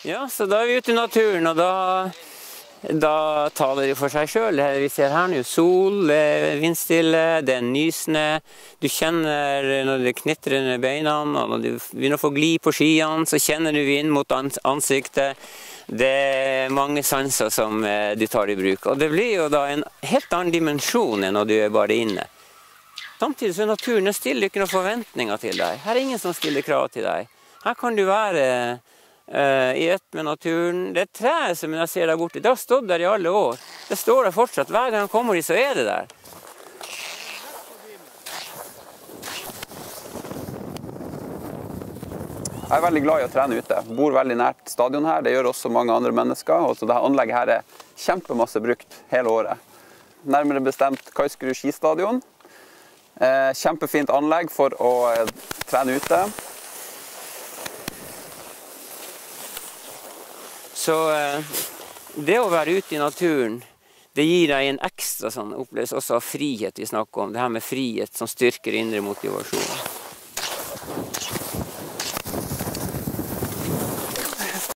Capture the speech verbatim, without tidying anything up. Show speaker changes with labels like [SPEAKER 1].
[SPEAKER 1] Ja, så da er vi ute i naturen, og da, da taler det for seg selv. Det vi ser her nå, sol, det er vindstille, det er nysnø. Du kjenner når det knitrer under beina, og når du begynner å få gli på skiene, så kjenner du vind mot ansiktet. Det er mange sanser som du tar i bruk, og det blir jo da en helt annen dimensjon enn når du er bare inne. Samtidig så er naturen, den stiller ikke noen forventninger til deg. Her er ingen som stiller krav til deg. Her kan du være Uh, i ett med naturen. Det er treet som jeg ser der borte. Det har stått der i alle år. Det står der fortsatt. Hver gang jeg kommer dit, så er det der.
[SPEAKER 2] Jeg er veldig glad i å trene ute. Jeg bor veldig nært stadion her. Det gjør også mange andre mennesker. Og så dette anlegget her er kjempemasse brukt hele året. Nærmere bestemt Kaiskerud skistadion. Uh, kjempefint anlegg for å uh, trene ute.
[SPEAKER 1] Så det å være ute i naturen, det gir deg en ekstra sånn opplevelse også av frihet vi snakker om. Det her med frihet som styrker indre motivasjon.